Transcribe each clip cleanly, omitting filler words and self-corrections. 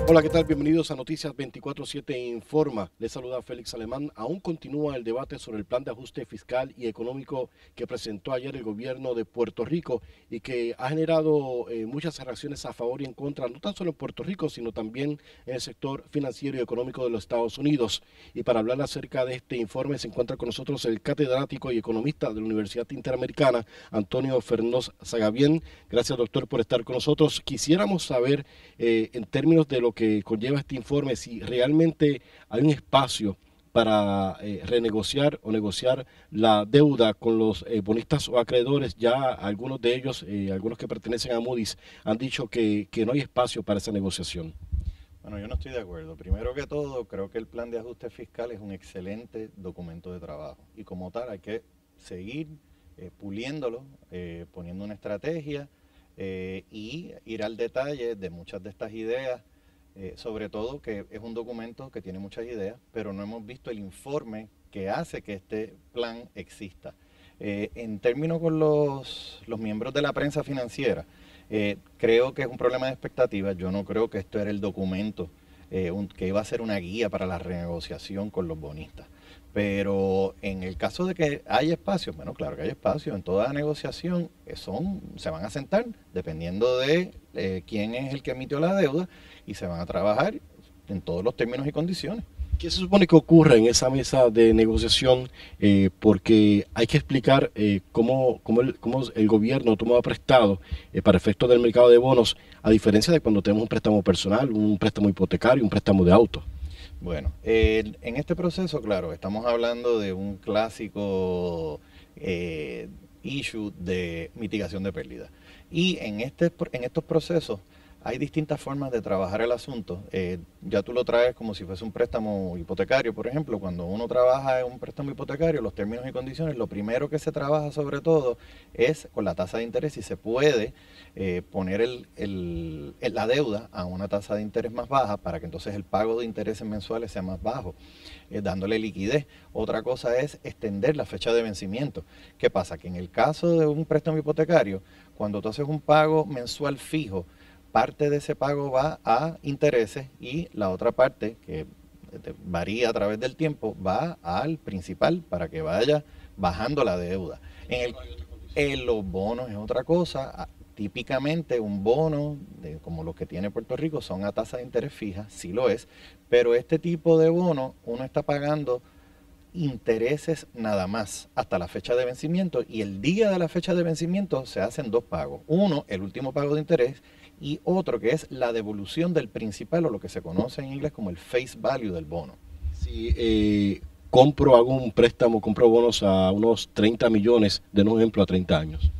Hola, ¿qué tal? Bienvenidos a Noticias 24/7 Informa. Les saluda Félix Alemán. Aún continúa el debate sobre el plan de ajuste fiscal y económico que presentó ayer el gobierno de Puerto Rico y que ha generado muchas reacciones a favor y en contra, no tan solo en Puerto Rico, sino también en el sector financiero y económico de los Estados Unidos. Y para hablar acerca de este informe se encuentra con nosotros el catedrático y economista de la Universidad Interamericana, Antonio Fernández Zagabién. Gracias, doctor, por estar con nosotros. Quisiéramos saber, en términos de lo que conlleva este informe, si realmente hay un espacio para renegociar o negociar la deuda con los bonistas o acreedores. Ya algunos de ellos, algunos que pertenecen a Moody's, han dicho que no hay espacio para esa negociación. Bueno, yo no estoy de acuerdo. Primero que todo, creo que el plan de ajuste fiscal es un excelente documento de trabajo y como tal hay que seguir puliéndolo, poniendo una estrategia y ir al detalle de muchas de estas ideas, sobre todo que es un documento que tiene muchas ideas, pero no hemos visto el informe que hace que este plan exista. En términos con los miembros de la prensa financiera, creo que es un problema de expectativas. Yo no creo que esto era el documento que iba a ser una guía para la renegociación con los bonistas. Pero en el caso de que hay espacio, bueno, claro que hay espacio. En toda negociación se van a sentar dependiendo de quién es el que emitió la deuda y se van a trabajar en todos los términos y condiciones. ¿Qué se supone que ocurre en esa mesa de negociación? Porque hay que explicar cómo el gobierno toma prestado para efectos del mercado de bonos, a diferencia de cuando tenemos un préstamo personal, un préstamo hipotecario, un préstamo de auto. Bueno, en este proceso, claro, estamos hablando de un clásico issue de mitigación de pérdida. Y en estos procesos hay distintas formas de trabajar el asunto. Ya tú lo traes como si fuese un préstamo hipotecario, por ejemplo. Cuando uno trabaja en un préstamo hipotecario, los términos y condiciones, lo primero que se trabaja sobre todo es con la tasa de interés y se puede poner la deuda a una tasa de interés más baja para que entonces el pago de intereses mensuales sea más bajo, dándole liquidez. Otra cosa es extender la fecha de vencimiento. ¿Qué pasa? Que en el caso de un préstamo hipotecario, cuando tú haces un pago mensual fijo, parte de ese pago va a intereses y la otra parte, que varía a través del tiempo, va al principal para que vaya bajando la deuda. En los bonos es otra cosa. Típicamente un bono, como los que tiene Puerto Rico, son a tasa de interés fija, sí lo es, pero este tipo de bono uno está pagando intereses nada más hasta la fecha de vencimiento y el día de la fecha de vencimiento se hacen dos pagos. Uno, el último pago de interés y otro que es la devolución del principal o lo que se conoce en inglés como el face value del bono. Si hago un préstamo, compro bonos a unos 30 millones, de un ejemplo, a 30 años.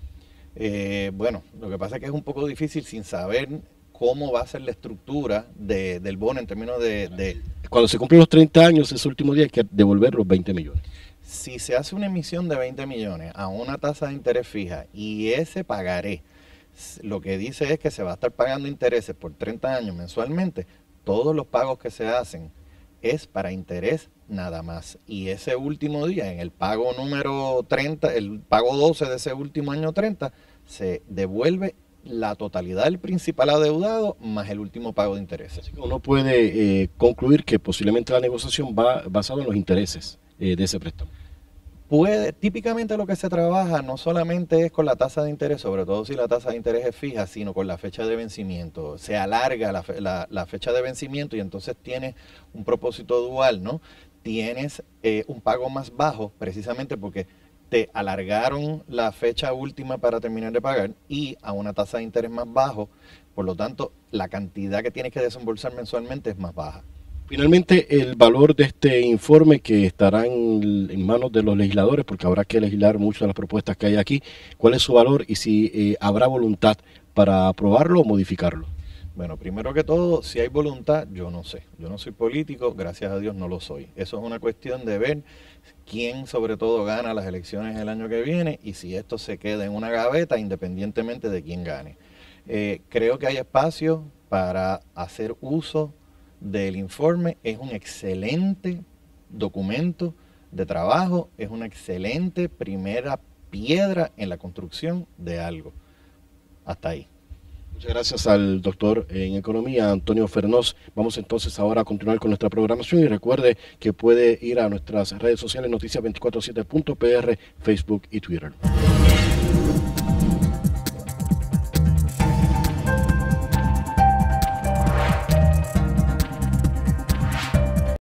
Bueno, lo que pasa es que es un poco difícil sin saber cómo va a ser la estructura del bono en términos de Cuando se cumplen los 30 años, ese último día hay que devolver los 20 millones. si se hace una emisión de 20 millones a una tasa de interés fija y ese pagaré lo que dice es que se va a estar pagando intereses por 30 años mensualmente, todos los pagos que se hacen es para interés nada más. Y ese último día, en el pago número 30, el pago 12 de ese último año 30, se devuelve la totalidad del principal adeudado más el último pago de intereses. Así que uno puede concluir que posiblemente la negociación va basada en los intereses de ese préstamo. Típicamente lo que se trabaja no solamente es con la tasa de interés, sobre todo si la tasa de interés es fija, sino con la fecha de vencimiento. Se alarga la fecha de vencimiento y entonces tienes un propósito dual, ¿no? Tienes un pago más bajo precisamente porque te alargaron la fecha última para terminar de pagar y a una tasa de interés más bajo, por lo tanto la cantidad que tienes que desembolsar mensualmente es más baja. Finalmente, el valor de este informe que estará en manos de los legisladores, porque habrá que legislar muchas de las propuestas que hay aquí, ¿cuál es su valor y si habrá voluntad para aprobarlo o modificarlo? Bueno, primero que todo, si hay voluntad, yo no sé. Yo no soy político, gracias a Dios no lo soy. Eso es una cuestión de ver quién sobre todo gana las elecciones el año que viene y si esto se queda en una gaveta independientemente de quién gane. Creo que hay espacio para hacer uso del informe. Es un excelente documento de trabajo, es una excelente primera piedra en la construcción de algo. Hasta ahí. Muchas gracias al doctor en economía, Antonio Fernós. Vamos entonces ahora a continuar con nuestra programación y recuerde que puede ir a nuestras redes sociales noticias247.pr, Facebook y Twitter.